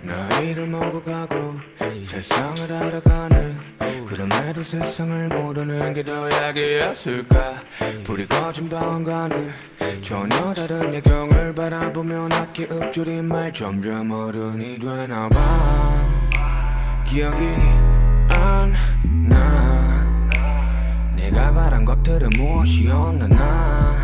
나이를 먹어가고 세상을 알아가는, 그럼에도 세상을 모르는 게 더 약이었을까. 불이 꺼진 방안가는 전혀 다른 야경을 바라보며 낮게 읊조린 말, 점점 어른이 되나봐. 기억이 안 나. 내가 바란 것들은 무엇이었나. 나